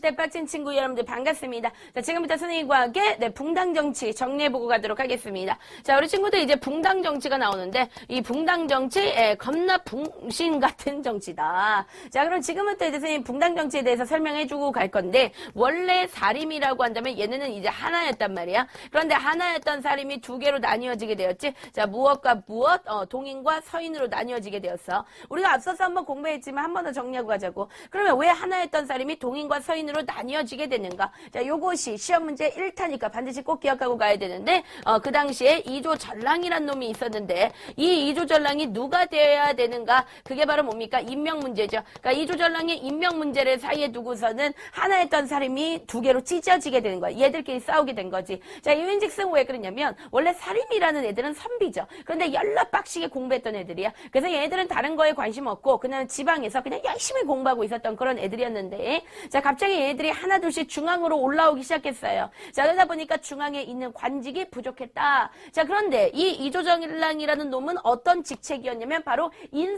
뜻밖진 친구 여러분들 반갑습니다. 자, 지금부터 선생님과 함께 붕당 정치 정리해보고 가도록 하겠습니다. 자, 우리 친구들 이제 붕당 정치가 나오는데 이 붕당 정치 겁나 붕신 같은 정치다. 자, 그럼 지금부터 이제 선생님 붕당 정치에 대해서 설명해주고 갈 건데 원래 사림이라고 한다면 얘네는 이제 하나였단 말이야. 그런데 하나였던 사림이 두 개로 나뉘어지게 되었지. 자, 무엇과 무엇, 동인과 서인으로 나뉘어지게 되었어. 우리가 앞서서 한번 공부했지만 한 번 더 정리하고 가자고. 그러면 왜 하나였던 사림이 동인과 서인으로 나뉘어지게 되는가? 자, 요것이 시험 문제 1타니까 반드시 꼭 기억하고 가야 되는데, 그 당시에 이조전랑이란 놈이 있었는데, 이 이조전랑이 누가 되어야 되는가? 그게 바로 뭡니까? 인명 문제죠. 그러니까 이조전랑의 인명 문제를 사이에 두고서는 하나였던 사림이 두 개로 찢어지게 되는 거야. 얘들끼리 싸우게 된 거지. 자, 이윤직승 왜 그러냐면, 원래 사림이라는 애들은 선비죠. 그런데 열나 빡시게 공부했던 애들이야. 그래서 얘들은 다른 거에 관심 없고, 그냥 지방에서 그냥 열심히 공부하고 있었던 그런 애들이었는데, 자, 갑자기 얘들이 하나둘씩 중앙으로 올라오기 시작했어요. 자, 그러다 보니까 중앙에 있는 관직이 부족했다. 자, 그런데 이 이조전랑이라는 놈은 어떤 직책이었냐면 바로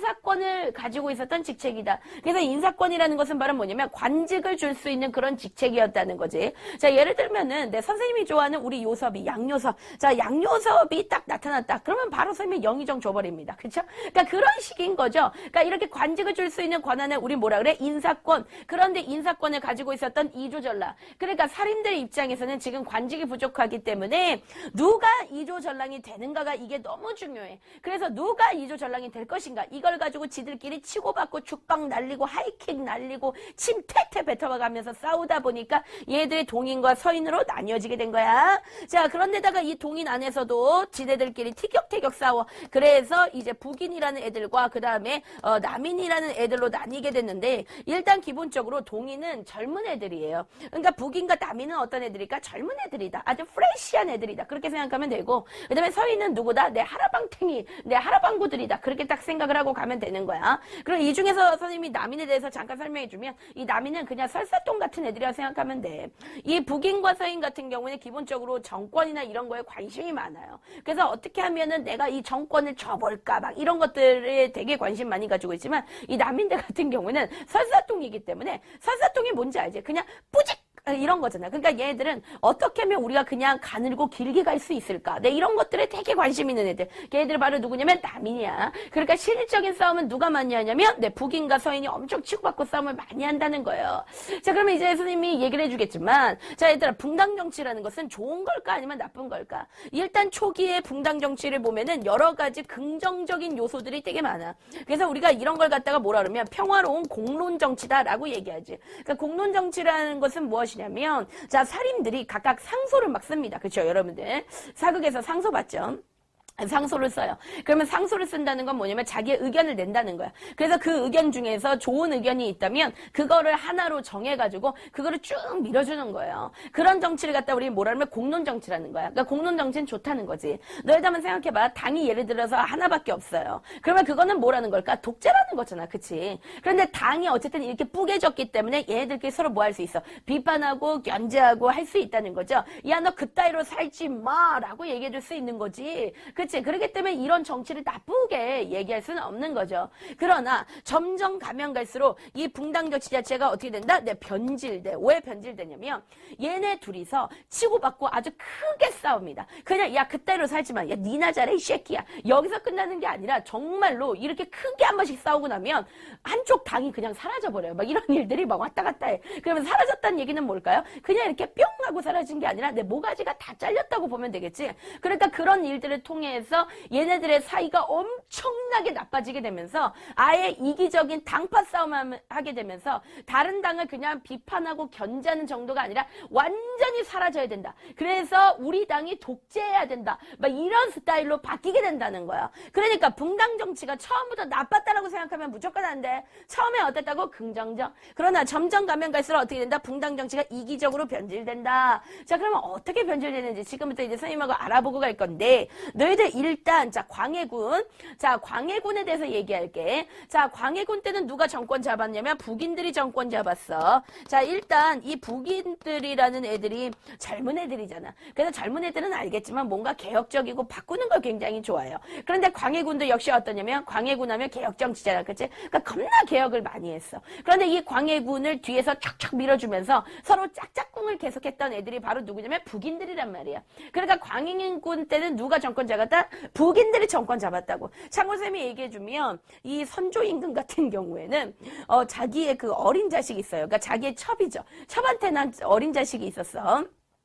인사권을 가지고 있었던 직책이다. 그래서 인사권이라는 것은 바로 뭐냐면 관직을 줄 수 있는 그런 직책이었다는 거지. 자, 예를 들면은 내 선생님이 좋아하는 우리 요섭이 양요섭. 자, 양요섭이 딱 나타났다. 그러면 바로 선생님이 영의정 줘버립니다. 그렇죠? 그러니까 그런 식인 거죠. 그러니까 이렇게 관직을 줄 수 있는 권한을 우리 뭐라 그래? 인사권. 그런데 인사권을 가지고 있었던 이조전랑. 그러니까 살인들 입장에서는 지금 관직이 부족하기 때문에 누가 이조전랑이 되는가가 이게 너무 중요해. 그래서 누가 이조전랑이 될 것인가? 이걸 가지고 지들끼리 치고받고 죽방 날리고 하이킥 날리고 침 태태 뱉어가면서 싸우다 보니까 얘들이 동인과 서인으로 나뉘어지게 된 거야. 자, 그런데다가 이 동인 안에서도 지네들끼리 티격태격 싸워. 그래서 이제 북인이라는 애들과 그 다음에 남인이라는 애들로 나뉘게 됐는데 일단 기본적으로 동인은 젊은 애들이에요. 그러니까 북인과 남인은 어떤 애들일까? 젊은 애들이다. 아주 프레시한 애들이다. 그렇게 생각하면 되고 그 다음에 서인은 누구다? 내 하라방탱이, 내 하라방구들이다. 그렇게 딱 생각을 하고 가면 되는 거야. 그럼 이 중에서 선생님이 남인에 대해서 잠깐 설명해주면 이 남인은 그냥 설사똥 같은 애들이라고 생각하면 돼. 이 북인과 서인 같은 경우는 기본적으로 정권이나 이런 거에 관심이 많아요. 그래서 어떻게 하면은 내가 이 정권을 줘볼까 막 이런 것들에 되게 관심 많이 가지고 있지만 이 남인들 같은 경우는 설사똥이기 때문에 설사똥이 뭔지 알지? 그냥 뿌직! 이런 거잖아. 그러니까 얘들은 어떻게 하면 우리가 그냥 가늘고 길게 갈 수 있을까? 네, 이런 것들에 되게 관심 있는 애들. 걔들 바로 누구냐면 남인이야. 그러니까 실질적인 싸움은 누가 많이 하냐면 네, 북인과 서인이 엄청 치고받고 싸움을 많이 한다는 거예요. 자, 그러면 이제 선생님이 얘기를 해주겠지만 자, 얘들아, 붕당 정치라는 것은 좋은 걸까 아니면 나쁜 걸까? 일단 초기에 붕당 정치를 보면은 여러 가지 긍정적인 요소들이 되게 많아. 그래서 우리가 이런 걸 갖다가 뭐라 그러면 평화로운 공론 정치다라고 얘기하지. 그러니까 공론 정치라는 것은 무엇이냐면 자, 살인들이 각각 상소를 막 씁니다. 그렇죠, 여러분들? 사극에서 상소 봤죠? 상소를 써요. 그러면 상소를 쓴다는 건 뭐냐면 자기의 의견을 낸다는 거야. 그래서 그 의견 중에서 좋은 의견이 있다면 그거를 하나로 정해가지고 그거를 쭉 밀어주는 거예요. 그런 정치를 갖다 우리 뭐라 하면 공론 정치라는 거야. 그러니까 공론 정치는 좋다는 거지. 너희들 한번 생각해봐. 당이 예를 들어서 하나밖에 없어요. 그러면 그거는 뭐라는 걸까? 독재라는 거잖아. 그치? 그런데 당이 어쨌든 이렇게 뿌개졌기 때문에 얘네들끼리 서로 뭐 할 수 있어? 비판하고 견제하고 할 수 있다는 거죠. 야, 너 그따위로 살지 마! 라고 얘기해 줄 수 있는 거지. 그렇지. 그렇기 때문에 이런 정치를 나쁘게 얘기할 수는 없는 거죠. 그러나 점점 가면 갈수록 이 붕당 정치 자체가 어떻게 된다? 네, 변질돼. 왜 변질되냐면 얘네 둘이서 치고받고 아주 크게 싸웁니다. 그냥 야, 그따위로 살지 마. 야, 니나 잘해 이 새끼야. 여기서 끝나는 게 아니라 정말로 이렇게 크게 한 번씩 싸우고 나면 한쪽 당이 그냥 사라져버려요. 막 이런 일들이 막 왔다 갔다 해. 그러면 사라졌다는 얘기는 뭘까요? 그냥 이렇게 뿅 하고 사라진 게 아니라 내 모가지가 다 잘렸다고 보면 되겠지. 그러니까 그런 일들을 통해 해서 얘네들의 사이가 엄청나게 나빠지게 되면서 아예 이기적인 당파 싸움을 하게 되면서 다른 당을 그냥 비판하고 견제하는 정도가 아니라 완전히 사라져야 된다. 그래서 우리 당이 독재해야 된다. 막 이런 스타일로 바뀌게 된다는 거야. 그러니까 붕당 정치가 처음부터 나빴다라고 생각하면 무조건 안 돼. 처음에 어땠다고? 긍정적. 그러나 점점 가면 갈수록 어떻게 된다? 붕당 정치가 이기적으로 변질된다. 자, 그러면 어떻게 변질되는지 지금부터 이제 선생님하고 알아보고 갈 건데 너희들 일단 자, 광해군. 자, 광해군에 대해서 얘기할게. 자, 광해군 때는 누가 정권 잡았냐면 북인들이 정권 잡았어. 자, 일단 이 북인들이라는 애들이 젊은 애들이잖아. 그래서 젊은 애들은 알겠지만 뭔가 개혁적이고 바꾸는 걸 굉장히 좋아해요. 그런데 광해군도 역시 어떠냐면 광해군 하면 개혁정치잖아. 그치? 그러니까 겁나 개혁을 많이 했어. 그런데 이 광해군을 뒤에서 촥촥 밀어주면서 서로 짝짝꿍을 계속했던 애들이 바로 누구냐면 북인들이란 말이야. 그러니까 광해군 때는 누가 정권 잡았다? 북인들이 정권 잡았다고. 창고쌤이 얘기해주면 이 선조 임금 같은 경우에는 자기의 그 어린 자식이 있어요. 그러니까 자기의 첩이죠. 첩한테 난 어린 자식이 있었어.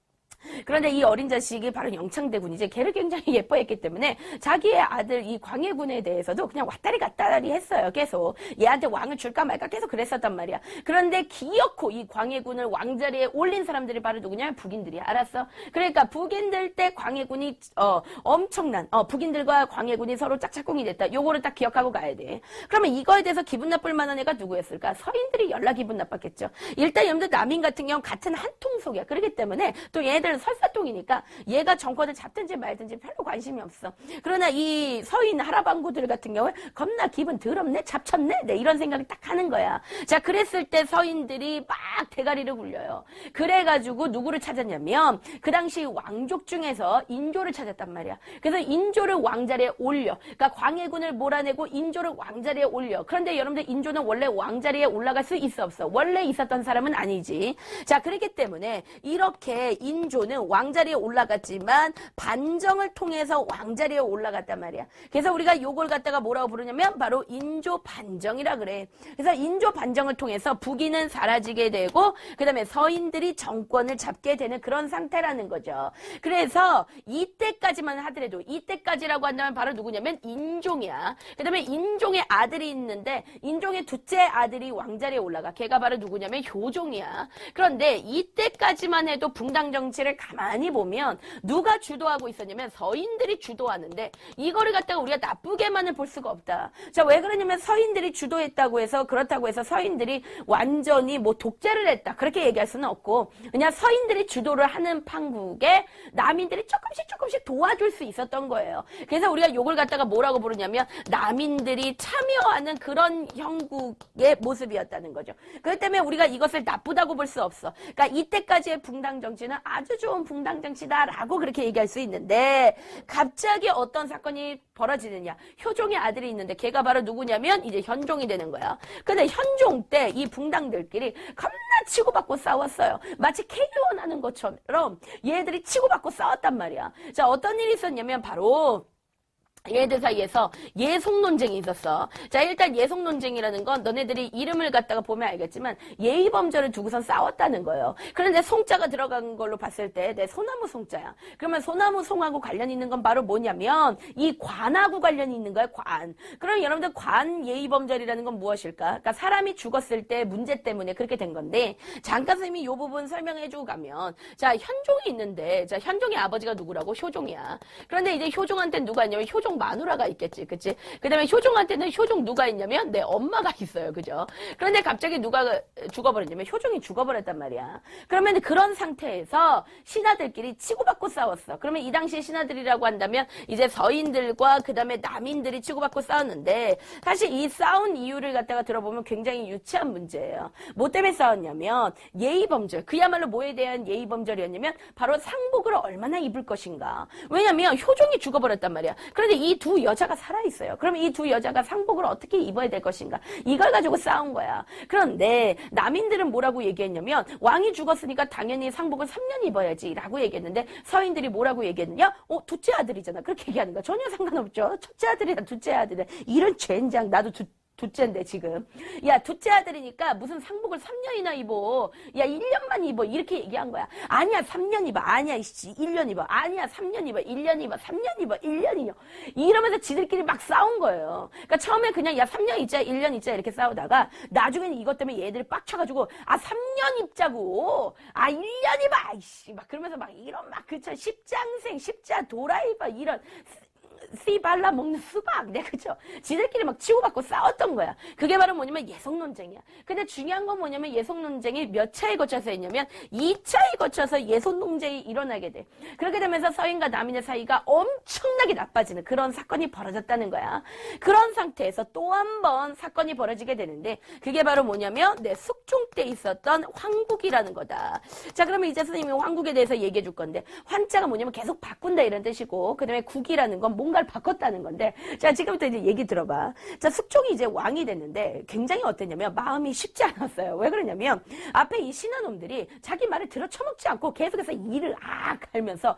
그런데 이 어린 자식이 바로 영창대군이 이제 걔를 굉장히 예뻐했기 때문에 자기의 아들 이 광해군에 대해서도 그냥 왔다리 갔다리 했어요. 계속 얘한테 왕을 줄까 말까 계속 그랬었단 말이야. 그런데 기어코 이 광해군을 왕자리에 올린 사람들이 바로 누구냐면 북인들이야. 알았어? 그러니까 북인들 때 광해군이 엄청난 북인들과 광해군이 서로 짝짝꿍이 됐다. 요거를 딱 기억하고 가야 돼. 그러면 이거에 대해서 기분 나쁠 만한 애가 누구였을까? 서인들이 열나 기분 나빴겠죠. 일단 여러분들 남인 같은 경우 같은 한 통속이야. 그렇기 때문에 또 얘들 설사통이니까 얘가 정권을 잡든지 말든지 별로 관심이 없어. 그러나 이 서인 하라방구들 같은 경우에 겁나 기분 더럽네, 잡쳤네, 네, 이런 생각이 딱 하는 거야. 자, 그랬을 때 서인들이 막 대가리를 굴려요. 그래가지고 누구를 찾았냐면 그 당시 왕족 중에서 인조를 찾았단 말이야. 그래서 인조를 왕자리에 올려. 그러니까 광해군을 몰아내고 인조를 왕자리에 올려. 그런데 여러분들 인조는 원래 왕자리에 올라갈 수 있어 없어? 원래 있었던 사람은 아니지. 자, 그렇기 때문에 이렇게 인조는 왕자리에 올라갔지만 반정을 통해서 왕자리에 올라갔단 말이야. 그래서 우리가 요걸 갖다가 뭐라고 부르냐면 바로 인조 반정이라 그래. 그래서 인조 반정을 통해서 북인은 사라지게 되고 그 다음에 서인들이 정권을 잡게 되는 그런 상태라는 거죠. 그래서 이때까지만 하더라도 이때까지라고 한다면 바로 누구냐면 인종이야. 그 다음에 인종의 아들이 있는데 인종의 둘째 아들이 왕자리에 올라가. 걔가 바로 누구냐면 효종이야. 그런데 이때까지만 해도 붕당 정치를 가만히 보면 누가 주도하고 있었냐면 서인들이 주도하는데 이거를 갖다가 우리가 나쁘게만을 볼 수가 없다. 자, 왜 그러냐면 서인들이 주도했다고 해서 그렇다고 해서 서인들이 완전히 뭐 독재를 했다 그렇게 얘기할 수는 없고 그냥 서인들이 주도를 하는 판국에 남인들이 조금씩 도와줄 수 있었던 거예요. 그래서 우리가 요걸 갖다가 뭐라고 부르냐면 남인들이 참여하는 그런 형국의 모습이었다는 거죠. 그렇기 때문에 우리가 이것을 나쁘다고 볼 수 없어. 그러니까 이때까지의 붕당 정치는 아주 좋은 붕당 정치다라고 그렇게 얘기할 수 있는데 갑자기 어떤 사건이 벌어지느냐. 효종의 아들이 있는데 걔가 바로 누구냐면 이제 현종이 되는 거야. 근데 현종 때 이 붕당들끼리 겁나 치고받고 싸웠어요. 마치 K1 하는 것처럼 얘들이 치고받고 싸웠단 말이야. 자, 어떤 일이 있었냐면 바로 얘들 사이에서 예속 논쟁이 있었어. 자, 일단 예속 논쟁이라는 건 너네들이 이름을 갖다가 보면 알겠지만 예의범절을 두고선 싸웠다는 거예요. 그런데 송자가 들어간 걸로 봤을 때 내 소나무 송자야. 그러면 소나무 송하고 관련 있는 건 바로 뭐냐면 이 관하고 관련이 있는 거야, 관. 그럼 여러분들 관 예의범절이라는 건 무엇일까? 그러니까 사람이 죽었을 때 문제 때문에 그렇게 된 건데 잠깐 선생님이 이 부분 설명해주고 가면 자, 현종이 있는데 자, 현종의 아버지가 누구라고? 효종이야. 그런데 이제 효종한테 누가 있냐면 효종 마누라가 있겠지, 그치? 그 다음에 효종한테는 효종 누가 있냐면 내 엄마가 있어요, 그죠? 그런데 갑자기 누가 죽어버렸냐면 효종이 죽어버렸단 말이야. 그러면 그런 상태에서 신하들끼리 치고받고 싸웠어. 그러면 이 당시에 신하들이라고 한다면 이제 서인들과 그 다음에 남인들이 치고받고 싸웠는데 사실 이 싸운 이유를 갖다가 들어보면 굉장히 유치한 문제예요. 뭐 때문에 싸웠냐면 예의범절, 그야말로 뭐에 대한 예의범절이었냐면 바로 상복을 얼마나 입을 것인가. 왜냐면 효종이 죽어버렸단 말이야. 그런데 이 두 여자가 살아있어요. 그럼 이 두 여자가 상복을 어떻게 입어야 될 것인가. 이걸 가지고 싸운 거야. 그런데 남인들은 뭐라고 얘기했냐면 왕이 죽었으니까 당연히 상복을 3년 입어야지 라고 얘기했는데 서인들이 뭐라고 얘기했느냐? 둘째 아들이잖아. 그렇게 얘기하는 거야. 전혀 상관없죠. 첫째 아들이나 둘째 아들이나 이런 젠장. 나도 둘째인데 지금. 야, 둘째 아들이니까 무슨 상복을 3년이나 입어. 야, 1년만 입어. 이렇게 얘기한 거야. 아니야, 3년 입어. 아니야, 이씨, 1년 입어. 아니야, 3년 입어. 1년 입어. 3년 입어. 1년이요. 이러면서 지들끼리 막 싸운 거예요. 그러니까 처음에 그냥 야, 3년 입자, 1년 입자 이렇게 싸우다가 나중에는 이것 때문에 얘들이 빡쳐가지고 3년 입자고. 1년 입어. 아이씨. 막 그러면서 막 이런 막 그쵸. 십장생, 십자 도라이버 이런 씨 발라 먹는 수박. 네, 그죠? 지들끼리 막 치고받고 싸웠던 거야. 그게 바로 뭐냐면 예속 논쟁이야. 근데 중요한 건 뭐냐면 예속 논쟁이 몇 차에 거쳐서 했냐면 2차에 거쳐서 예속 논쟁이 일어나게 돼. 그렇게 되면서 서인과 남인의 사이가 엄청나게 나빠지는 그런 사건이 벌어졌다는 거야. 그런 상태에서 또 한 번 사건이 벌어지게 되는데 그게 바로 뭐냐면 숙종 때 있었던 황국이라는 거다. 자, 그러면 이제 선생님이 황국에 대해서 얘기해 줄 건데 환자가 뭐냐면 계속 바꾼다 이런 뜻이고 그 다음에 국이라는 건 뭔가를 바꿨다는 건데 자, 지금부터 이제 얘기 들어봐. 자, 숙종이 이제 왕이 됐는데 굉장히 어땠냐면 마음이 쉽지 않았어요. 왜 그러냐면 앞에 이 신하놈들이 자기 말을 들어쳐먹지 않고 계속해서 이를 하면서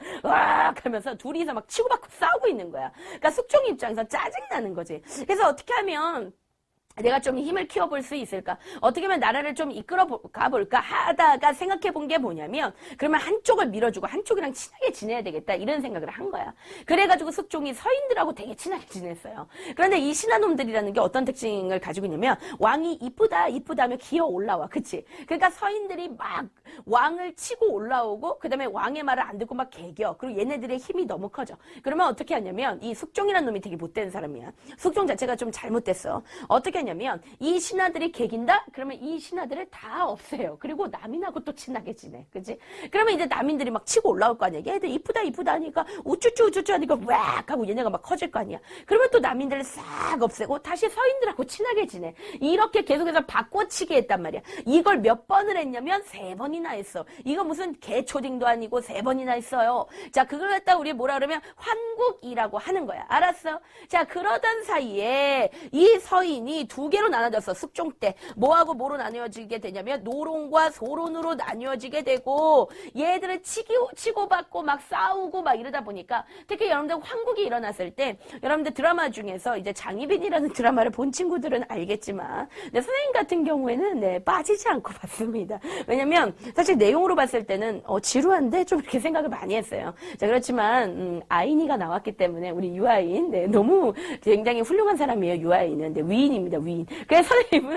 둘이서 막 치고받고 싸우고 있는 거야. 그러니까 숙종 입장에서 짜증나는 거지. 그래서 어떻게 하면 내가 좀 힘을 키워볼 수 있을까? 어떻게 하면 나라를 좀 이끌어 가볼까 하다가 생각해 본 게 뭐냐면 그러면 한쪽을 밀어주고 한쪽이랑 친하게 지내야 되겠다 이런 생각을 한 거야. 그래가지고 숙종이 서인들하고 되게 친하게 지냈어요. 그런데 이 신하놈들이라는 게 어떤 특징을 가지고 있냐면 왕이 이쁘다 하면 기어 올라와. 그치? 그러니까 서인들이 막 왕을 치고 올라오고 그 다음에 왕의 말을 안 듣고 막 개겨. 그리고 얘네들의 힘이 너무 커져. 그러면 어떻게 하냐면 이 숙종이라는 놈이 되게 못된 사람이야. 숙종 자체가 좀 잘못됐어. 어떻게 하냐면 이 신하들이 개긴다? 그러면 이 신하들을 다 없애요. 그리고 남인하고 또 친하게 지내. 그치? 그러면 이제 남인들이 막 치고 올라올 거 아니야. 얘들 이쁘다 하니까 우쭈쭈 하니까 왁 하고 얘네가 막 커질 거 아니야. 그러면 또 남인들을 싹 없애고 다시 서인들하고 친하게 지내. 이렇게 계속해서 바꿔치기 했단 말이야. 이걸 몇 번을 했냐면 3번이나 했어. 이거 무슨 개초딩도 아니고 3번이나 했어요. 자, 그걸 갖다 우리 뭐라 그러면 환국이라고 하는 거야. 알았어? 자, 그러던 사이에 이 서인이 2개로 나눠졌어. 숙종 때. 뭐하고 뭐로 나뉘어지게 되냐면 노론과 소론으로 나뉘어지게 되고 얘들은 치고받고 막 싸우고 막 이러다 보니까 특히 여러분들 황국이 일어났을 때 여러분들 드라마 중에서 이제 장희빈이라는 드라마를 본 친구들은 알겠지만 선생님 같은 경우에는 빠지지 않고 봤습니다. 왜냐면 사실 내용으로 봤을 때는 지루한데 좀 이렇게 생각을 많이 했어요. 자, 그렇지만 아인이가 나왔기 때문에 우리 유아인 너무 굉장히 훌륭한 사람이에요. 유아인은 위인입니다. 위인. 그래서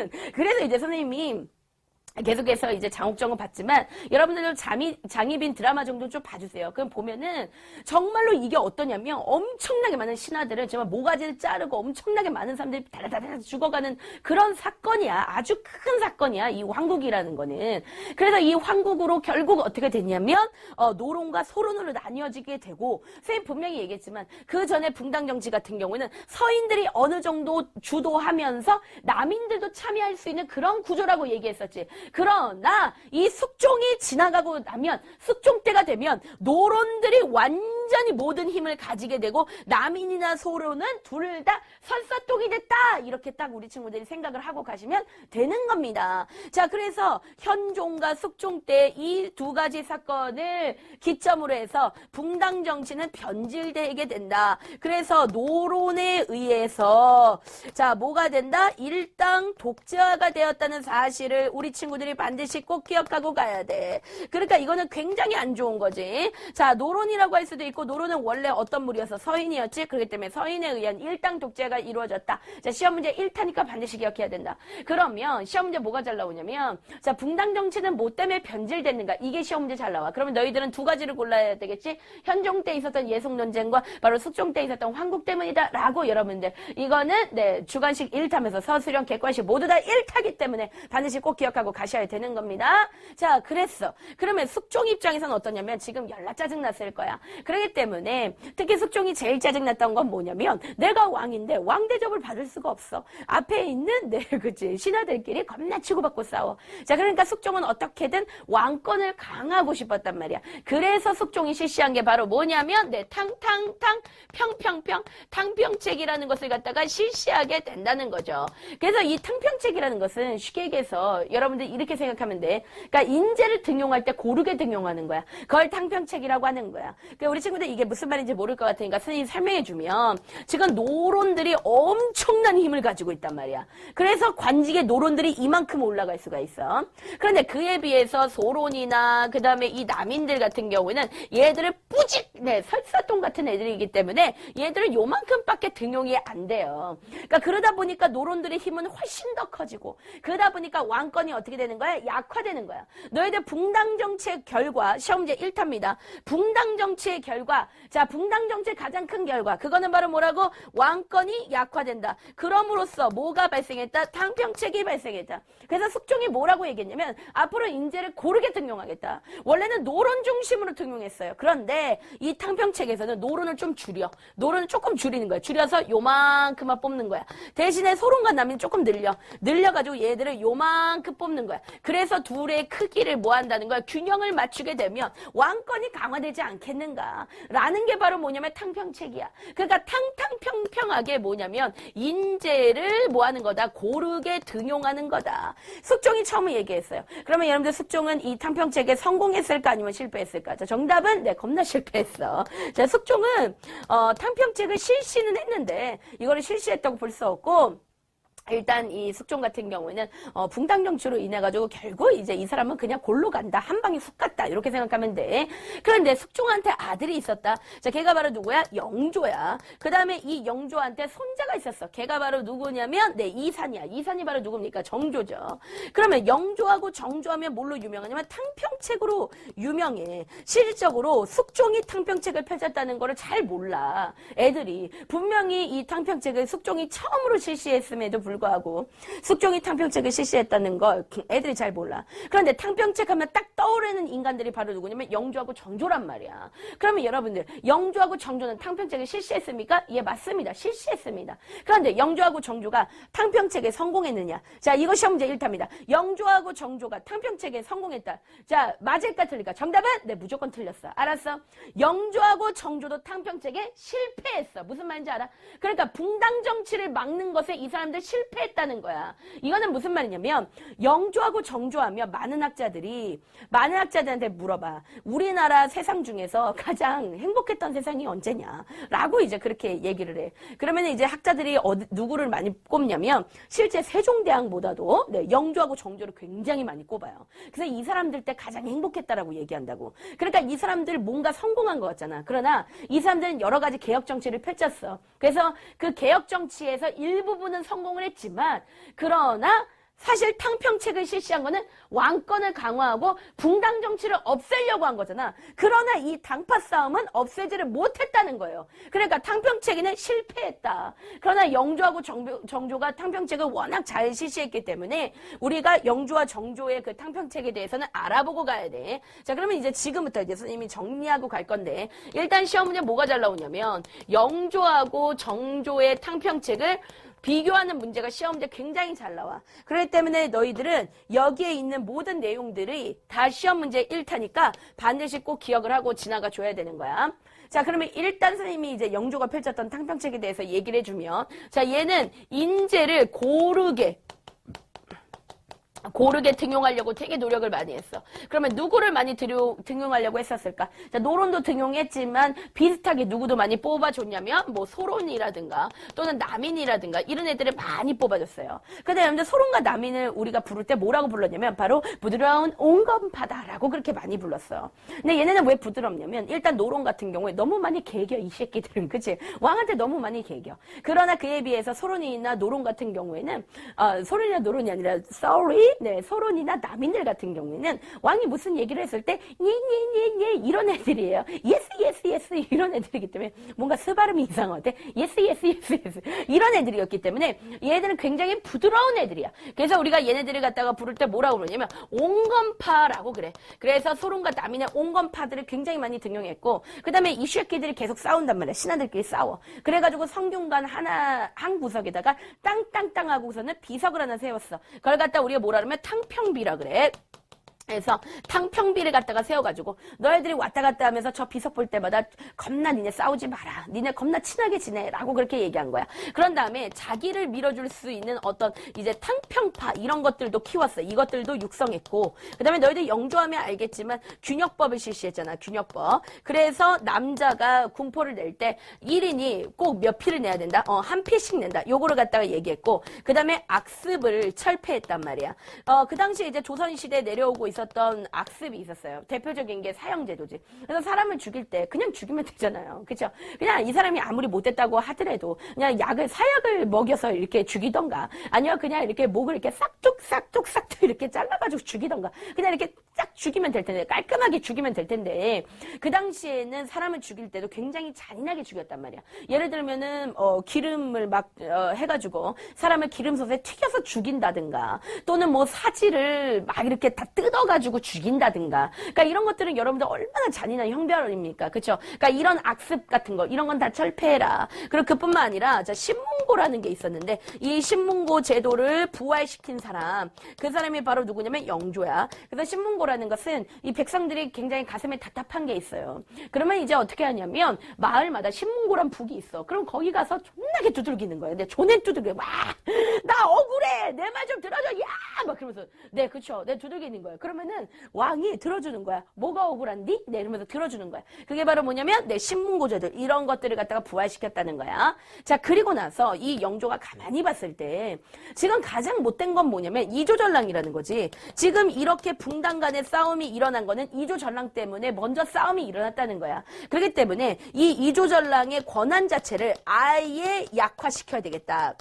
선생님이 계속해서 이제 장옥정은 봤지만 여러분들도 장희빈 드라마 정도 좀 봐주세요. 그럼 보면은 정말로 이게 어떠냐면 엄청나게 많은 신하들을 정말 모가지를 자르고 엄청나게 많은 사람들이 다다다다 죽어가는 그런 사건이야. 아주 큰 사건이야. 이 황국이라는 거는. 그래서 이 황국으로 결국 어떻게 됐냐면 노론과 소론으로 나뉘어지게 되고 선생님 분명히 얘기했지만 그 전에 붕당 정치 같은 경우는 서인들이 어느 정도 주도하면서 남인들도 참여할 수 있는 그런 구조라고 얘기했었지. 그러나 이 숙종이 지나가고 나면 숙종 때가 되면 노론들이 완전히 모든 힘을 가지게 되고 남인이나 소론은 둘 다 설사통이 됐다. 이렇게 딱 우리 친구들이 생각을 하고 가시면 되는 겁니다. 자, 그래서 현종과 숙종 때 이 2가지 사건을 기점으로 해서 붕당 정치는 변질되게 된다. 그래서 노론에 의해서 자, 뭐가 된다? 일당 독재화가 되었다는 사실을 우리 친구들이 반드시 꼭 기억하고 가야 돼. 그러니까 이거는 굉장히 안 좋은 거지. 자, 노론이라고 할 수도 있고 노론은 원래 어떤 무리여서 서인이었지. 그렇기 때문에 서인에 의한 일당 독재가 이루어졌다. 자, 시험 문제 1타니까 반드시 기억해야 된다. 그러면 시험 문제 뭐가 잘 나오냐면 자, 붕당 정치는 뭐 때문에 변질됐는가? 이게 시험 문제 잘 나와. 그러면 너희들은 2가지를 골라야 되겠지. 현종 때 있었던 예속 논쟁과 바로 숙종 때 있었던 황국 때문이다 라고 여러분들 이거는 주관식 1타면서 서술형 객관식 모두 다 1타기 때문에 반드시 꼭 기억하고 가셔야 되는 겁니다. 자, 그랬어. 그러면 숙종 입장에서는 어떠냐면 지금 열나 짜증났을 거야. 그렇기 때문에 특히 숙종이 제일 짜증났던 건 뭐냐면 내가 왕인데 왕 대접을 받을 수가 없어. 앞에 있는 그치 신하들끼리 겁나 치고받고 싸워. 자, 그러니까 숙종은 어떻게든 왕권을 강하고 싶었단 말이야. 그래서 숙종이 실시한 게 바로 뭐냐면 탕탕탕 평평평 탕평책이라는 것을 갖다가 실시하게 된다는 거죠. 그래서 이 탕평책이라는 것은 쉽게 얘기해서 여러분들 이렇게 생각하면 돼. 그러니까 인재를 등용할 때 고르게 등용하는 거야. 그걸 탕평책이라고 하는 거야. 그러니까 우리 친구들 이게 무슨 말인지 모를 것 같으니까 선생님이 설명해 주면 지금 노론들이 엄청난 힘을 가지고 있단 말이야. 그래서 관직의 노론들이 이만큼 올라갈 수가 있어. 그런데 그에 비해서 소론이나 그 다음에 이 남인들 같은 경우에는 얘들을 뿌직 설사통 같은 애들이기 때문에 얘들은 요만큼밖에 등용이 안 돼요. 그러니까 그러다 보니까 노론들의 힘은 훨씬 더 커지고 그러다 보니까 왕권이 어떻게 되는 거야? 약화되는 거야. 너희들 붕당 정치의 결과 시험 문제 1타입니다. 붕당 정치의 결과 결과, 자, 붕당 정치의 가장 큰 결과, 그거는 바로 뭐라고? 왕권이 약화된다. 그럼으로써 뭐가 발생했다? 탕평책이 발생했다. 그래서 숙종이 뭐라고 얘기했냐면 앞으로 인재를 고르게 등용하겠다. 원래는 노론 중심으로 등용했어요. 그런데 이 탕평책에서는 노론을 좀 줄여. 노론을 조금 줄이는 거야. 줄여서 요만큼만 뽑는 거야. 대신에 소론과 남인 조금 늘려가지고 얘들을 요만큼 뽑는 거야. 그래서 둘의 크기를 뭐 한다는 거야? 균형을 맞추게 되면 왕권이 강화되지 않겠는가? 라는 게 바로 뭐냐면 탕평책이야. 그러니까 탕탕평평하게 뭐냐면 인재를 뭐 하는 거다? 고르게 등용하는 거다. 숙종이 처음에 얘기했어요. 그러면 여러분들 숙종은 이 탕평책에 성공했을까 아니면 실패했을까? 자, 정답은 네, 겁나 실패했어. 자, 숙종은 탕평책을 실시는 했는데 이거를 실시했다고 볼 수 없고 일단 이 숙종 같은 경우에는 붕당 정치로 인해 가지고 결국 이제 이 사람은 그냥 골로 간다. 한 방에 훅 갔다. 이렇게 생각하면 돼. 그런데 숙종한테 아들이 있었다. 자, 걔가 바로 누구야? 영조야. 그다음에 이 영조한테 손자가 있었어. 걔가 바로 누구냐면 네, 이산이야. 이산이 바로 누굽니까? 정조죠. 그러면 영조하고 정조하면 뭘로 유명하냐면 탕평책으로 유명해. 실질적으로 숙종이 탕평책을 펼쳤다는 거를 잘 몰라. 애들이 분명히 이 탕평책을 숙종이 처음으로 실시했음에도 불구하고 숙종이 탕평책을 실시했다는 걸 애들이 잘 몰라. 그런데 탕평책 하면 딱 떠오르는 인간들이 바로 누구냐면 영조하고 정조란 말이야. 그러면 여러분들 영조하고 정조는 탕평책을 실시했습니까? 예, 맞습니다. 실시했습니다. 그런데 영조하고 정조가 탕평책에 성공했느냐? 자, 이거 시험 문제 1타입니다. 영조하고 정조가 탕평책에 성공했다. 자, 맞을까 틀릴까? 정답은 네, 무조건 틀렸어. 알았어? 영조하고 정조도 탕평책에 실패했어. 무슨 말인지 알아? 그러니까 붕당 정치를 막는 것에 이 사람들 실패했다는 거야. 이거는 무슨 말이냐면 영조하고 정조하면 많은 학자들한테 물어봐. 우리나라 세상 중에서 가장 행복했던 세상이 언제냐? 라고 이제 그렇게 얘기를 해. 그러면 이제 학자들이 누구를 많이 꼽냐면 실제 세종대왕보다도 네, 영조하고 정조를 굉장히 많이 꼽아요. 그래서 이 사람들 때 가장 행복했다라고 얘기한다고. 그러니까 이 사람들 뭔가 성공한 것 같잖아. 그러나 이 사람들은 여러 가지 개혁 정치를 펼쳤어. 그래서 그 개혁 정치에서 일부분은 성공을 했지만 그러나 사실 탕평책을 실시한 거는 왕권을 강화하고 붕당 정치를 없애려고 한 거잖아. 그러나 이 당파 싸움은 없애지를 못했다는 거예요. 그러니까 탕평책에는 실패했다. 그러나 영조하고 정조가 탕평책을 워낙 잘 실시했기 때문에 우리가 영조와 정조의 그 탕평책에 대해서는 알아보고 가야 돼. 자, 그러면 이제 지금부터 이제 선생님이 정리하고 갈 건데 일단 시험 문제 뭐가 잘 나오냐면 영조하고 정조의 탕평책을 비교하는 문제가 시험 문제 굉장히 잘 나와. 그렇기 때문에 너희들은 여기에 있는 모든 내용들이 다 시험 문제 1타니까 반드시 꼭 기억을 하고 지나가 줘야 되는 거야. 자, 그러면 일단 선생님이 이제 영조가 펼쳤던 탕평책에 대해서 얘기를 해주면 자, 얘는 인재를 고르게 등용하려고 되게 노력을 많이 했어. 그러면 누구를 많이 등용하려고 했었을까? 자, 노론도 등용했지만 비슷하게 누구도 많이 뽑아줬냐면 뭐 소론이라든가 또는 남인이라든가 이런 애들을 많이 뽑아줬어요. 근데 여러분들 소론과 남인을 우리가 부를 때 뭐라고 불렀냐면 바로 부드러운 온건파다라고 그렇게 많이 불렀어요. 근데 얘네는 왜 부드럽냐면 일단 노론 같은 경우에 너무 많이 개겨 이 새끼들은. 그치? 왕한테 너무 많이 개겨. 그러나 그에 비해서 소론이나 노론 같은 경우에는 소론이나 노론이 아니라 sorry 네, 소론이나 남인들 같은 경우에는 왕이 무슨 얘기를 했을 때 예 이런 애들이에요. yes 이런 애들이기 때문에 뭔가 스발음이 이상하대. yes 이런 애들이었기 때문에 얘들은 굉장히 부드러운 애들이야. 그래서 우리가 얘네들을 갖다가 부를 때 뭐라고 그러냐면 온건파라고 그래. 그래서 소론과 남인의 온건파들을 굉장히 많이 등용했고 그 다음에 이 쉐끼들이 계속 싸운단 말이야. 신하들끼리 싸워. 그래가지고 성균관 한 구석에다가 땅땅땅 하고서는 비석을 하나 세웠어. 그걸 갖다 우리가 뭐라 그러면 탕평비라 그래. 그래서 탕평비를 갖다가 세워가지고 너희들이 왔다 갔다 하면서 저 비석 볼 때마다 겁나 니네 싸우지 마라. 니네 겁나 친하게 지내. 라고 그렇게 얘기한 거야. 그런 다음에 자기를 밀어줄 수 있는 어떤 이제 탕평파 이런 것들도 키웠어. 이것들도 육성했고 그 다음에 너희들 영조하면 알겠지만 균역법을 실시했잖아. 균역법. 그래서 남자가 군포를 낼 때 1인이 꼭 몇 피를 내야 된다? 한 피씩 낸다. 요거를 갖다가 얘기했고 그 다음에 악습을 철폐했단 말이야. 그 당시에 이제 조선시대에 내려오고 있었 있었던 악습이 있었어요. 대표적인 게 사형제도지. 그래서 사람을 죽일 때 그냥 죽이면 되잖아요. 그렇죠? 그냥 이 사람이 아무리 못됐다고 하더라도 그냥 사약을 먹여서 이렇게 죽이던가, 아니면 그냥 이렇게 목을 이렇게 싹둑 이렇게 잘라가지고 죽이던가, 그냥 이렇게 딱 죽이면 될 텐데, 깔끔하게 죽이면 될 텐데, 그 당시에는 사람을 죽일 때도 굉장히 잔인하게 죽였단 말이야. 예를 들면은 기름을 막 해가지고 사람을 기름솥에 튀겨서 죽인다든가, 또는 뭐 사지를 막 이렇게 다 뜯어가지고 죽인다든가. 그러니까 이런 것들은 여러분들 얼마나 잔인한 형벌입니까? 그렇죠? 그러니까 이런 악습 같은 거, 이런 건 다 철폐해라. 그리고 그뿐만 아니라 신문고라는 게 있었는데, 이 신문고 제도를 부활시킨 사람, 그 사람이 바로 누구냐면 영조야. 그래서 신문고라는 것은 이 백성들이 굉장히 가슴에 답답한 게 있어요. 그러면 이제 어떻게 하냐면 마을마다 신문고란 북이 있어. 그럼 거기 가서 존나게 두들기는 거예요. 내 존에 두들겨. 와, 나 억울해. 내 말 좀 들어줘. 야, 막 그러면서 네, 그쵸. 내 두들기는 거예요. 그러면은 왕이 들어주는 거야. 뭐가 억울한디? 네, 이러면서 들어주는 거야. 그게 바로 뭐냐면 내 신문고제들, 이런 것들을 갖다가 부활시켰다는 거야. 자, 그리고 나서 이 영조가 가만히 봤을 때 지금 가장 못된 건 뭐냐면 이조전랑이라는 거지. 지금 이렇게 붕당 간의 싸움이 일어난 거는 이조전랑 때문에 먼저 싸움이 일어났다는 거야. 그렇기 때문에 이 이조전랑의 권한 자체를 아예 약화시켜야 되겠다.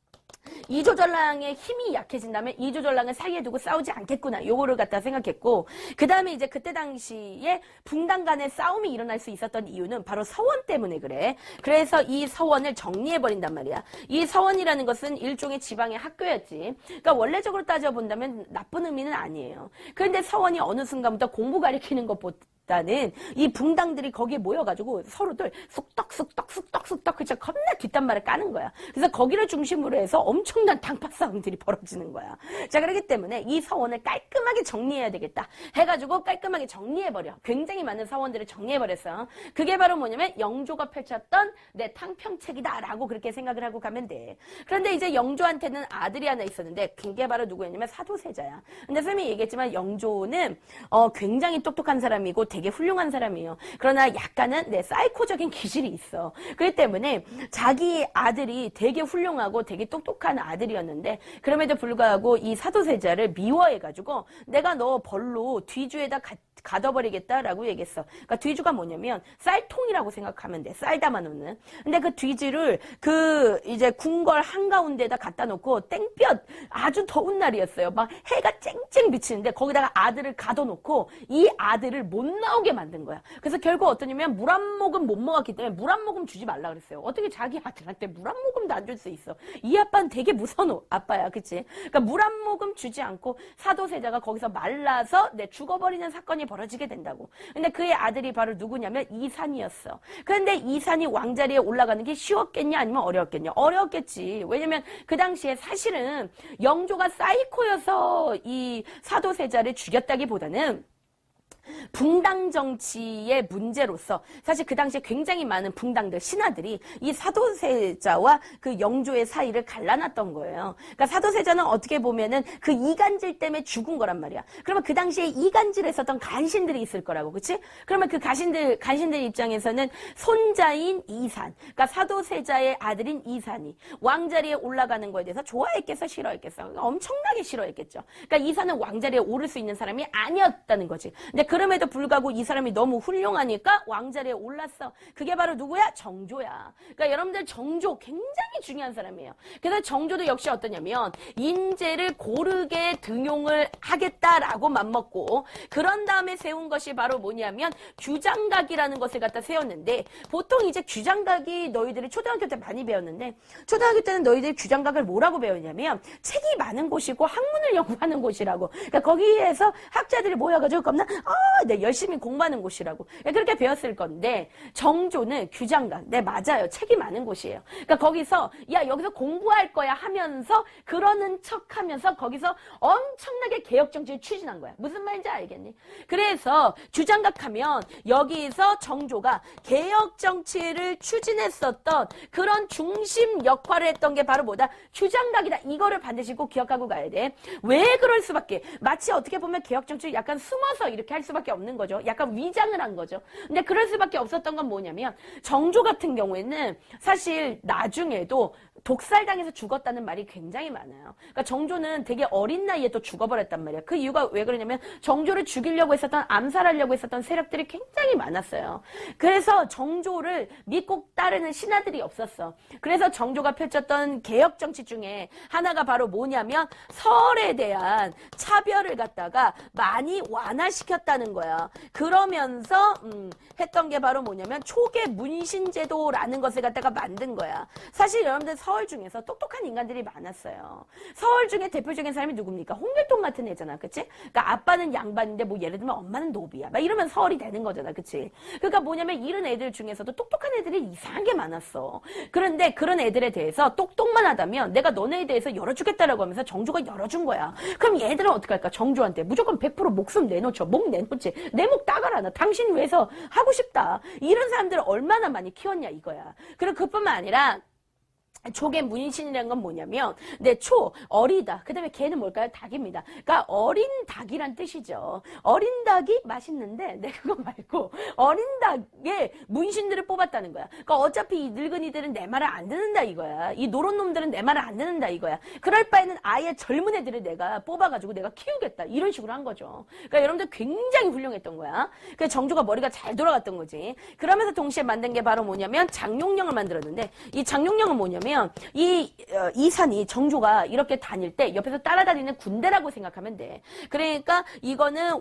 이조전랑의 힘이 약해진다면 이조전랑을 사이에 두고 싸우지 않겠구나. 요거를 갖다 생각했고, 그 다음에 이제 그때 당시에 붕당 간의 싸움이 일어날 수 있었던 이유는 바로 서원 때문에 그래. 그래서 이 서원을 정리해버린단 말이야. 이 서원이라는 것은 일종의 지방의 학교였지. 그러니까 원래적으로 따져본다면 나쁜 의미는 아니에요. 그런데 서원이 어느 순간부터 공부 가리키는 것보다는 이 붕당들이 거기에 모여가지고 서로들 쑥떡 그쵸, 겁나 뒷담화를 까는 거야. 그래서 거기를 중심으로 해서 엄청난 당파 싸움들이 벌어지는 거야. 자, 그렇기 때문에 이 서원을 깔끔하게 정리해야 되겠다 해가지고 깔끔하게 정리해버려. 굉장히 많은 서원들을 정리해버렸어. 그게 바로 뭐냐면 영조가 펼쳤던 내 탕평책이다라고 그렇게 생각을 하고 가면 돼. 그런데 이제 영조한테는 아들이 하나 있었는데 그게 바로 누구였냐면 사도세자야. 근데 쌤이 얘기했지만 영조는 굉장히 똑똑한 사람이고 되게 훌륭한 사람이에요. 그러나 약간은 사이코적인 기질이 있어. 그렇기 때문에 자기 아들이 되게 훌륭하고 되게 똑똑한 아들이었는데, 그럼에도 불구하고 이 사도세자를 미워해가지고 내가 너 벌로 뒤주에다 가둬버리겠다라고 얘기했어. 그러니까 뒤주가 뭐냐면 쌀통이라고 생각하면 돼. 쌀 담아놓는. 근데 그 뒤주를 이제 궁궐 한가운데다 갖다 놓고 땡볕 아주 더운 날이었어요. 막 해가 쨍쨍 비치는데 거기다가 아들을 가둬놓고 이 아들을 못 나오게 만든 거야. 그래서 결국 어떠냐면 물 한 모금 못 먹었기 때문에 물 한 모금 주지 말라 그랬어요. 어떻게 자기 아들한테 물 한 모금도 안 줄 수 있어. 이 아빠는 되게 무서운 아빠야. 그치? 그러니까 물 한 모금 주지 않고 사도세자가 거기서 말라서 죽어버리는 사건이 벌어지게 된다고. 근데 그의 아들이 바로 누구냐면 이산이었어. 그런데 이산이 왕자리에 올라가는 게 쉬웠겠냐 아니면 어려웠겠냐? 어려웠겠지. 왜냐면 그 당시에 사실은 영조가 사이코여서 이 사도세자를 죽였다기보다는 붕당 정치의 문제로서 사실 그 당시에 굉장히 많은 붕당들, 신하들이 이 사도세자와 그 영조의 사이를 갈라놨던 거예요. 그러니까 사도세자는 어떻게 보면은 그 이간질 때문에 죽은 거란 말이야. 그러면 그 당시에 이간질했었던 간신들이 있을 거라고, 그치? 그러면 그 간신들 입장에서는 손자인 이산, 그러니까 사도세자의 아들인 이산이 왕자리에 올라가는 거에 대해서 좋아했겠어, 싫어했겠어? 그러니까 엄청나게 싫어했겠죠. 그러니까 이산은 왕자리에 오를 수 있는 사람이 아니었다는 거지. 근데 그럼에도 불구하고 이 사람이 너무 훌륭하니까 왕자리에 올랐어. 그게 바로 누구야? 정조야. 그러니까 여러분들 정조 굉장히 중요한 사람이에요. 그래서 정조도 역시 어떠냐면 인재를 고르게 등용을 하겠다라고 맘먹고 그런 다음에 세운 것이 바로 뭐냐면 규장각이라는 것을 갖다 세웠는데, 보통 이제 규장각이 너희들이 초등학교 때 많이 배웠는데 초등학교 때는 너희들이 규장각을 뭐라고 배웠냐면 책이 많은 곳이고 학문을 연구하는 곳이라고. 그러니까 거기에서 학자들이 모여가지고 겁나 열심히 공부하는 곳이라고 그렇게 배웠을 건데, 정조는 규장각, 맞아요, 책이 많은 곳이에요. 그러니까 거기서 여기서 공부할 거야 하면서 그러는 척하면서 거기서 엄청나게 개혁정치를 추진한 거야. 무슨 말인지 알겠니? 그래서 규장각하면 여기서 정조가 개혁정치를 추진했었던 그런 중심 역할을 했던 게 바로 뭐다? 규장각이다. 이거를 반드시 꼭 기억하고 가야 돼. 왜 그럴 수밖에? 마치 어떻게 보면 개혁정치를 약간 숨어서 이렇게 할 수 수밖에 없는 거죠. 약간 위장을 한 거죠. 근데 그럴 수밖에 없었던 건 뭐냐면 정조 같은 경우에는 사실 나중에도 독살당해서 죽었다는 말이 굉장히 많아요. 그러니까 정조는 되게 어린 나이에 또 죽어버렸단 말이에요. 그 이유가 왜 그러냐면 정조를 죽이려고 했었던, 암살하려고 했었던 세력들이 굉장히 많았어요. 그래서 정조를 믿고 따르는 신하들이 없었어. 그래서 정조가 펼쳤던 개혁 정치 중에 하나가 바로 뭐냐면 설에 대한 차별을 갖다가 많이 완화시켰다는 거야. 그러면서 했던 게 바로 뭐냐면 초계 문신제도라는 것을 갖다가 만든 거야. 사실 여러분들 서울 중에서 똑똑한 인간들이 많았어요. 서울 중에 대표적인 사람이 누굽니까? 홍길동 같은 애잖아. 그치? 그러니까 아빠는 양반인데 뭐 예를 들면 엄마는 노비야. 막 이러면 서울이 되는 거잖아. 그치? 그러니까 뭐냐면 이런 애들 중에서도 똑똑한 애들이 이상하게 많았어. 그런데 그런 애들에 대해서 똑똑만 하다면 내가 너네에 대해서 열어주겠다라고 하면서 정조가 열어준 거야. 그럼 얘들은 어떻게 할까? 정조한테 무조건 100% 목숨 내놓죠. 목 내놓지. 내 목 따가라. 나 당신 위해서 하고 싶다. 이런 사람들을 얼마나 많이 키웠냐 이거야. 그리고 그뿐만 아니라 초계 문신이라는 건 뭐냐면 어리다. 그 다음에 걔는 뭘까요? 닭입니다. 그러니까 어린 닭이란 뜻이죠. 어린 닭이 맛있는데 그거 말고 어린 닭의 문신들을 뽑았다는 거야. 그러니까 어차피 이 늙은이들은 내 말을 안 듣는다 이거야. 이 노릇 놈들은 내 말을 안 듣는다 이거야. 그럴 바에는 아예 젊은 애들을 내가 뽑아가지고 내가 키우겠다. 이런 식으로 한 거죠. 그러니까 여러분들 굉장히 훌륭했던 거야. 그래서 정조가 머리가 잘 돌아갔던 거지. 그러면서 동시에 만든 게 바로 뭐냐면 장룡령을 만들었는데 이 장룡령은 뭐냐면 이산이 정조가 이렇게 다닐 때 옆에서 따라다니는 군대라고 생각하면 돼. 그러니까 이거는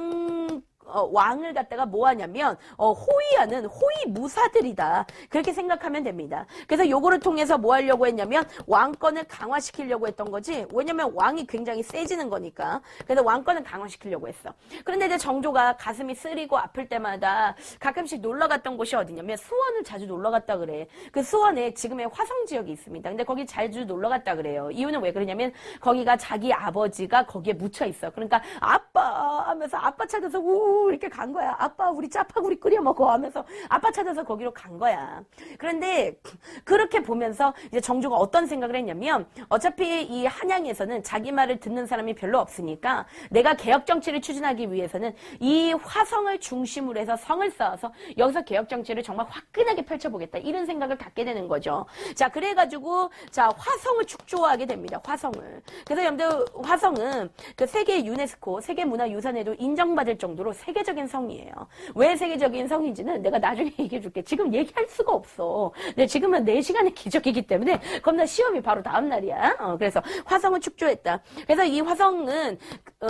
왕을 갖다가 뭐 하냐면 호위하는 호위무사들이다. 그렇게 생각하면 됩니다. 그래서 요거를 통해서 뭐 하려고 했냐면 왕권을 강화시키려고 했던 거지. 왜냐면 왕이 굉장히 세지는 거니까. 그래서 왕권을 강화시키려고 했어. 그런데 이제 정조가 가슴이 쓰리고 아플 때마다 가끔씩 놀러 갔던 곳이 어디냐면 수원을 자주 놀러 갔다 그래. 그 수원에 지금의 화성 지역이 있습니다. 근데 거기 자주 놀러 갔다 그래요. 이유는 왜 그러냐면 거기가 자기 아버지가 거기에 묻혀 있어. 그러니까 아빠 하면서 아빠 찾아서 이렇게 간 거야. 아빠 우리 짜파구리 끓여 먹어 하면서 아빠 찾아서 거기로 간 거야. 그런데 그렇게 보면서 이제 정조가 어떤 생각을 했냐면 어차피 이 한양에서는 자기 말을 듣는 사람이 별로 없으니까 내가 개혁 정치를 추진하기 위해서는 이 화성을 중심으로 해서 성을 쌓아서 여기서 개혁 정치를 정말 화끈하게 펼쳐보겠다. 이런 생각을 갖게 되는 거죠. 자, 그래가지고 자 화성을 축조하게 됩니다. 화성을. 그래서 여러분들 화성은 그 세계 유네스코 세계문화유산에도 인정받을 정도로 세계적인 성이에요. 왜 세계적인 성인지는 내가 나중에 얘기해 줄게. 지금 얘기할 수가 없어. 근데 지금은 4시간의 기적이기 때문에 겁나 시험이 바로 다음 날이야. 그래서 화성을 축조했다. 그래서 이 화성은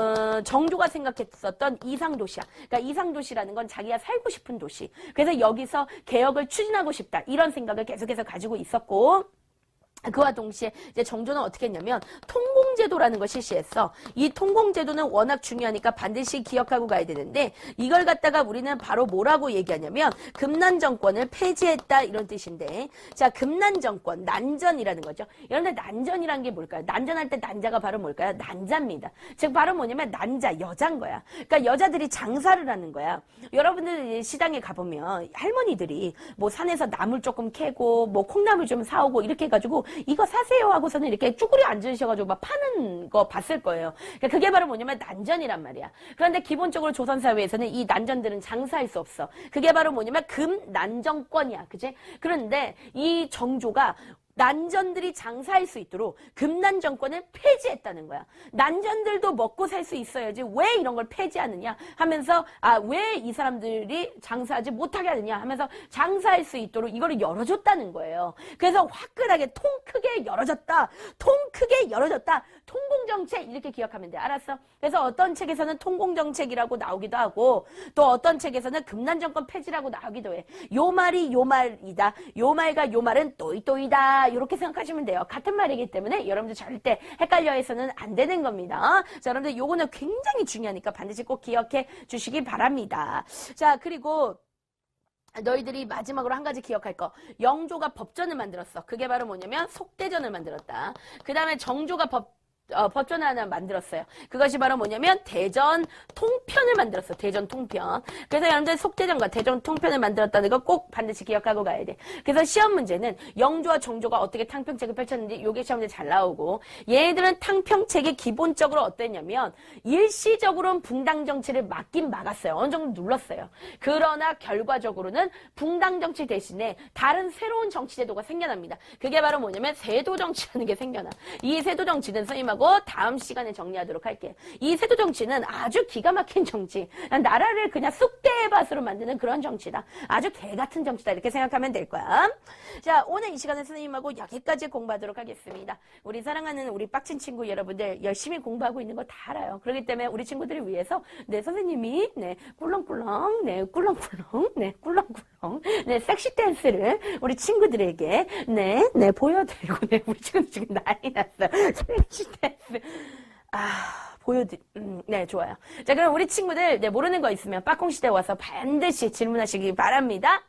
정조가 생각했었던 이상도시야. 그러니까 이상도시라는 건 자기가 살고 싶은 도시. 그래서 여기서 개혁을 추진하고 싶다. 이런 생각을 계속해서 가지고 있었고 그와 동시에 이제 정조는 어떻게 했냐면 통공제도라는 걸 실시했어. 이 통공제도는 워낙 중요하니까 반드시 기억하고 가야 되는데 이걸 갖다가 우리는 바로 뭐라고 얘기하냐면 금난정권을 폐지했다 이런 뜻인데 자 금난정권 난전이라는 거죠. 여러분들 난전이라는 게 뭘까요? 난전할 때 난자가 바로 뭘까요? 난자입니다. 즉 바로 뭐냐면 난자 여자인 거야. 그러니까 여자들이 장사를 하는 거야. 여러분들 시장에 가보면 할머니들이 뭐 산에서 나물 조금 캐고 뭐 콩나물 좀 사오고 이렇게 해가지고 이거 사세요 하고서는 이렇게 쭈그려 앉으셔가지고 막 파는 거 봤을 거예요. 그러니까 그게 바로 뭐냐면 난전이란 말이야. 그런데 기본적으로 조선사회에서는 이 난전들은 장사할 수 없어. 그게 바로 뭐냐면 금난정권이야. 그치? 그런데 이 정조가 난전들이 장사할 수 있도록 금난정권을 폐지했다는 거야. 난전들도 먹고 살 수 있어야지 왜 이런 걸 폐지하느냐 하면서 왜 이 사람들이 장사하지 못하게 하느냐 하면서 장사할 수 있도록 이거를 열어줬다는 거예요. 그래서 화끈하게 통 크게 열어줬다. 통 크게 열어줬다. 통공정책 이렇게 기억하면 돼. 알았어? 그래서 어떤 책에서는 통공정책이라고 나오기도 하고 또 어떤 책에서는 금난정권 폐지라고 나오기도 해. 요 말이 요 말이다. 요 말과 요 말은 또이또이다. 이렇게 생각하시면 돼요. 같은 말이기 때문에 여러분들 절대 헷갈려 해서는 안 되는 겁니다. 자, 여러분들 요거는 굉장히 중요하니까 반드시 꼭 기억해 주시기 바랍니다. 자, 그리고 너희들이 마지막으로 한 가지 기억할 거. 영조가 법전을 만들었어. 그게 바로 뭐냐면 속대전을 만들었다. 그 다음에 정조가 버전 하나 만들었어요. 그것이 바로 뭐냐면 대전 통편을 만들었어. 대전 통편. 그래서 여러분들 속대전과 대전 통편을 만들었다는 거 꼭 반드시 기억하고 가야 돼. 그래서 시험 문제는 영조와 정조가 어떻게 탕평책을 펼쳤는지 요게 시험 문제 잘 나오고, 얘네들은 탕평책이 기본적으로 어땠냐면 일시적으로는 분당 정치를 막긴 막았어요. 어느 정도 눌렀어요. 그러나 결과적으로는 분당 정치 대신에 다른 새로운 정치 제도가 생겨납니다. 그게 바로 뭐냐면 세도 정치라는 게 생겨나. 이 세도 정치는 선생님하고 다음 시간에 정리하도록 할게요. 이 세도 정치는 아주 기가 막힌 정치. 나라를 그냥 쑥대밭으로 만드는 그런 정치다. 아주 개 같은 정치다. 이렇게 생각하면 될 거야. 자, 오늘 이 시간에 선생님하고 여기까지 공부하도록 하겠습니다. 우리 사랑하는 우리 빡친 친구 여러분들 열심히 공부하고 있는 거 다 알아요. 그렇기 때문에 우리 친구들을 위해서 선생님이 꿀렁꿀렁 꿀렁꿀렁 섹시 댄스를 우리 친구들에게 보여드리고 우리 친구들 지금 난리 났어요. 섹시 댄스. 좋아요. 자, 그럼 우리 친구들 모르는 거 있으면 빠콩시대 와서 반드시 질문하시기 바랍니다.